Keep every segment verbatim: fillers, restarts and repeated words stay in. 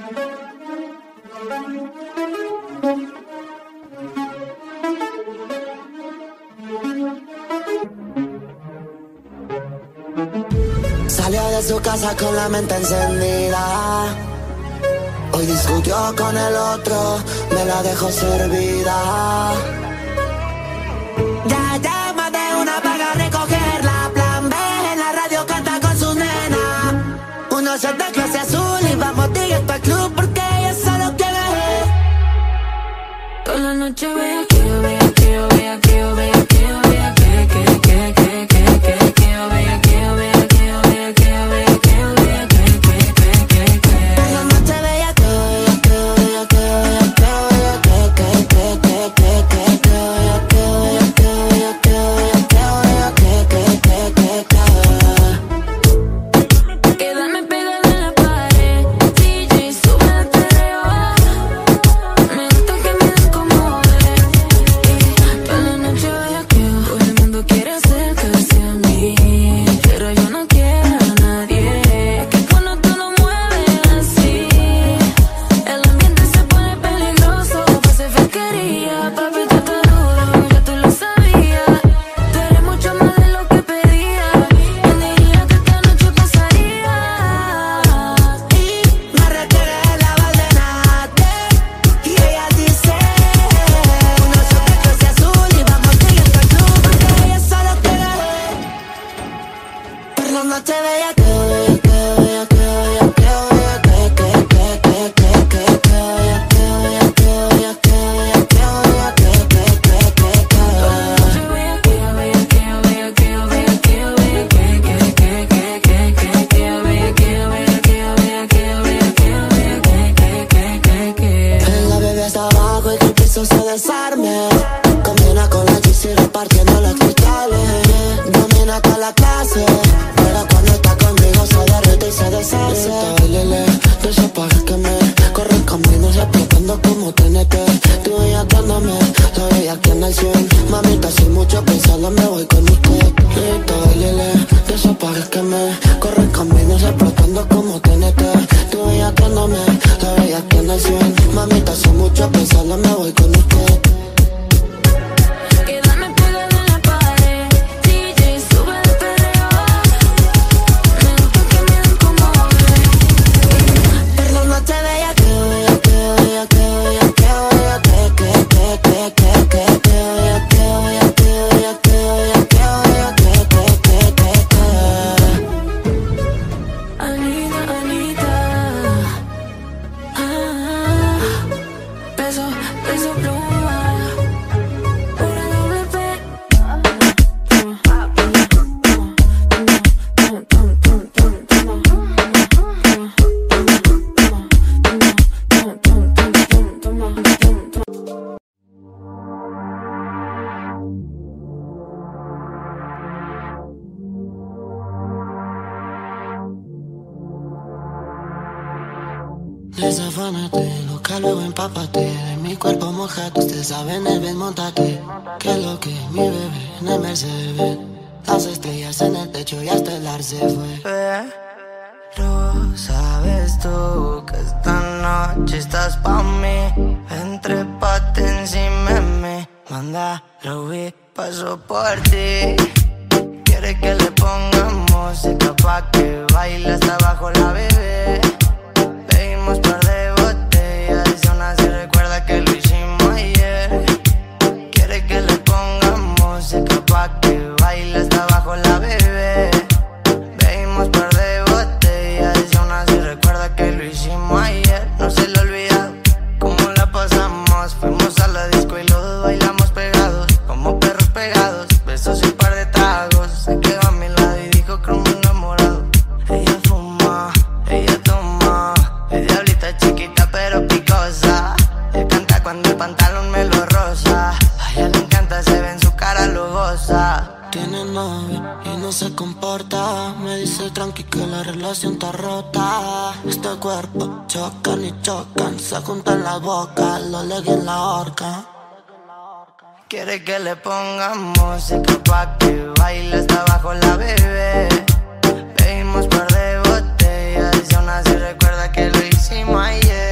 Salió de su casa con la mente encendida. Hoy discutió con el otro, me la dejó servida. Ya llama de una paga a recogerla. Plan B en la radio canta con sus nenas. Uno shot de clase azul y vamos directo al club porque ella solo quiere. Toda la noche vea que yo vea que yo vea que yo vea que yo vea que que que que que que que yo vea que yo vea que yo vea que yo vea que yo vea que que que que que. Toda la noche vea que yo vea que yo vea que yo vea que yo vea que que que que que que que yo vea que yo vea que yo vea que yo vea que yo vea que que que que que. Quédame pegada en la pared, D J sube el perreo. Me gusta que me den como ver. Toda la noche vea que todo el mundo quiere acercarse a mí, pero yo no quiero a nadie. Que cuando tú lo mueves así, el ambiente se pone peligroso. Pase fequería, papi, tú estás duro, ya tú lo sabías. Tú eres mucho más de lo que pedía. Yo diría que esta noche pasaría. Y me retiré de la Valdenate y ella dice: uno shot de clase azul y vamos directo al club porque ella solo quiere. Por la noche veía que yo veía que yo veía que yo veía que yo veía que que que que que que que yo veía que yo veía que yo veía que yo veía que yo veía que que que que que. Yo vea que yo vea que yo vea que yo vea que yo vea que que que que que que que yo vea que yo vea que yo vea que yo vea que yo vea que que que que que. La bebé está abajo y que el piso se desarme. Combina con la G C repartiendo los cristales. Domina toda la clase, pero cuando está conmigo se derrite y se deshace. Lele, de esos pajes que me corren caminos explotando como T N T. Tú ella dándome, la veía aquí en el cien. Mamita, sin mucho pensarlo me voy con usted. Lele, de esos pajes que me corren caminos explotando como T N T. Tú ella dándome, la veía aquí en el cien. Mamita, sin mucho pensarlo me voy con usted. Quédame pegada en la pared, D J sube el perreo. Me gusta que me den como ver. Por la noche veía que yo veía que yo veía que yo veía que yo veía que que que que que que que yo veía que yo veía que yo veía que yo veía que yo veía que que que que que. Anita, Anita, ah, peso, peso pluma, una doble P. Desafánate, loca, luego empápate. De mi cuerpo mojate, usted sabe en el ven, montate. Que lo que mi bebé en el Mercedes. Las estrellas en el techo y hasta el ar se fue. Pero sabes tú que esta noche estás pa' mí. Entrépate encima de mí. Manda, Ruby, paso por ti. Quiere que le pongamos música pa' que baile hasta abajo la bebé. Pedimos par de botellas y aún así recuerda que lo hicimos ayer. Quiere que le pongamos música pa' que baile hasta abajo la bebé. Pedimos par de botellas y aún así recuerda que lo hicimos ayer. No se le olvida cómo la pasamos. Fuimos a la disco y los dos bailamos pegados, como perros pegados. Besos y un par de tragos. Se quedó a mi lado y dijo como enamorado. Ella fuma, ella toma. Es diablita chiquita pero picosa. Ella canta cuando el pantalón me lo rosa. A ella le encanta, se ve en su cara, lo goza. Tiene novio y no se comporta. Me dice tranqui que la relación está rota. Este cuerpo chocan y chocan. Se juntan la boca, lo legui en la horca. Quiere que le pongamos música pa' que baile hasta abajo la bebé. Pedimos par de botellas y aún así recuerda que lo hicimos ayer.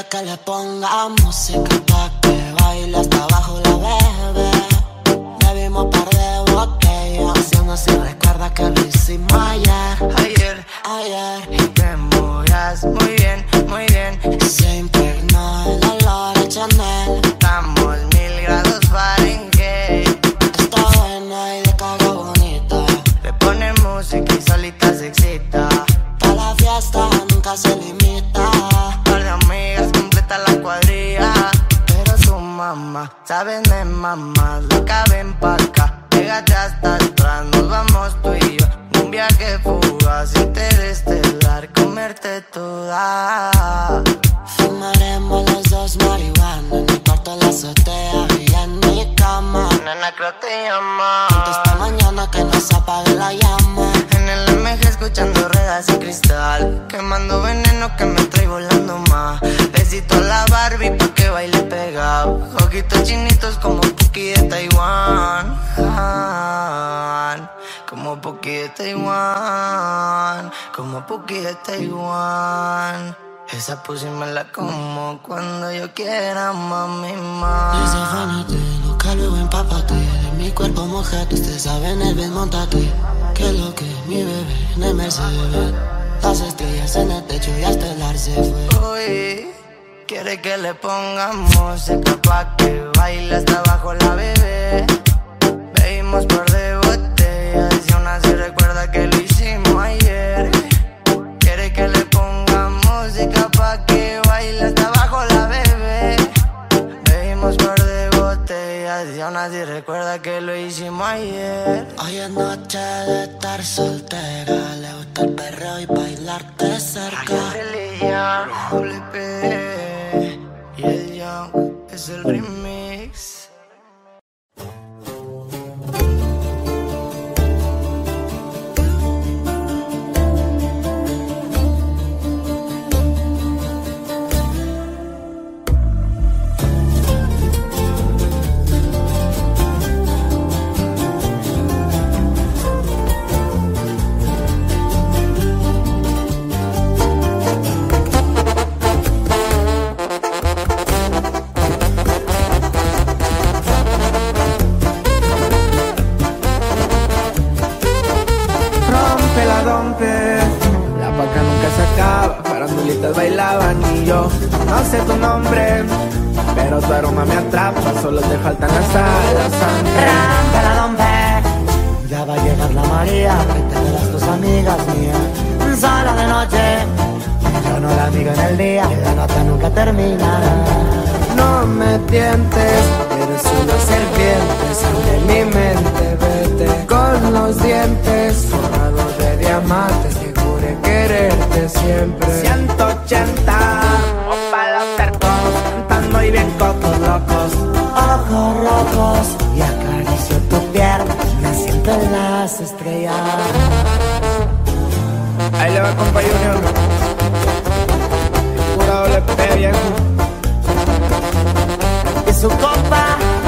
quiere que le ponga música pa' que baile hasta abajo la bebé. Bebimos par de botellas, haciendo así recuerda que lo hicimos ayer. Ayer, Ayer, y te movías muy bien, muy bien. se impregnó el olor a Chanel. Estamos mil grados Fahrenheit. Está buena y de cara bonita. Le ponen música y solita se excita. Pa' la fiesta nunca se limita. Par de amigas completa la cuadrilla. Pero su mamá, saben de mamás, loca ven pa' acá. Pégate hasta atrás, nos vamos tú y yo. Un viaje fugaz, interestelar, comerte toda. Fumaremos los dos marihuana en mi cuarto, en la azotea y en mi cama. Nena, creo te llama. Esta mañana que no se apague la llama. En el M G escuchando ruedas y cristal, quemando veneno que me trae volando más. Besito a la Barbie pa' que baile pegado. Ojitos chinitos como Puki de Taiwán. Como Puki de Taiwán. Como Puki de Taiwán. Esa pussy me la como cuando yo quiera, mami, mami. Desafánate, loca, luego empápate. De mi cuerpo mojate, usted sabe en el Ben, montate. Que lo que mi bebé en el Mercedes. Las estrellas en el techo y hasta el ar se fue. Uy, quiere que le pongamos música pa' que baile hasta abajo la bebé. Bebimos par de botellas y aún así recuerda que lo hicimos ayer. Quiere que le pongamos música pa' que baile hasta abajo la bebé. Bebimos par de botellas y aún así recuerda que lo hicimos ayer. Hoy es noche de estar soltera. Le gusta el perreo y bailarte cerca. Religión, doble P y el Young es el remix. La paca nunca se acaba, farandulitas bailaban y yo no sé tu nombre, pero tu aroma me atrapa, solo te faltan las alas. Rámpela, dompe. Ya va a llegar la María, que te quedas tus amigas mías. Sola de noche, yo no la amigo en el día, que la nota nunca terminará. No me tientes, eres una serpiente, sal de mi mente, vete con los dientes forrados de diamantes, que jure quererte siempre. ciento ochenta, o pa' los tercos, cantando y bien cocos locos. Ojos rojos y acaricio tu pierna, me siento en las estrellas. Ahí le va compa Junior, pura doble P viejo. Y su compa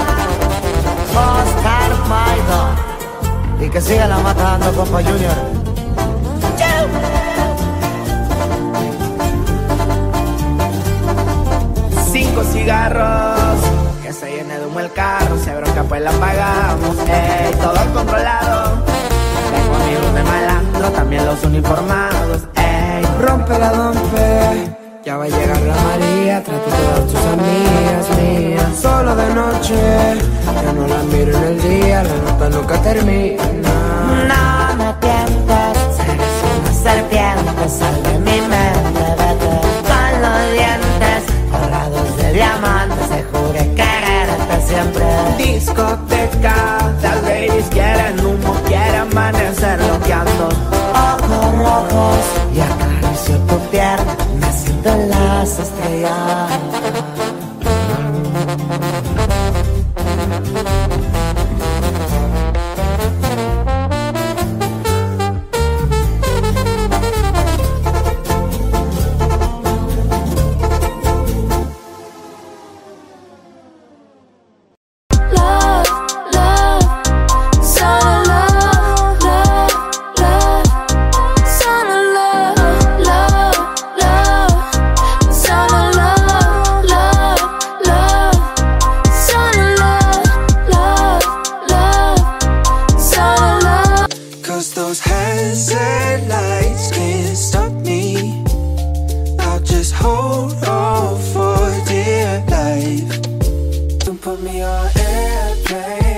Oscar Maidon. Y que siga la matando, compa Junior. ¡Chau! Cinco cigarros, que se llene de humo el carro, si hay bronca pues la pagamos, ey, todo controlado. Tengo amigos de malandro, también los uniformados, ey. Rompe la dompe, ya va a llegar la María, trata todas tus amigas mías. Solo de noche, ya no la miro en el día, la nota nunca termina. No me tientes, eres una serpiente, sal de mi mente, vete con los dientes forrados de diamantes, se jure quererte siempre. Discoteca, las ladies quieren humo, quieren amanecer loqueando. Ojos rojos y acaricio tu pierna, me siento en las estrellas. Solo love, hazard lights can't stop me. I'll just hold on for dear life. Don't put me on airplane.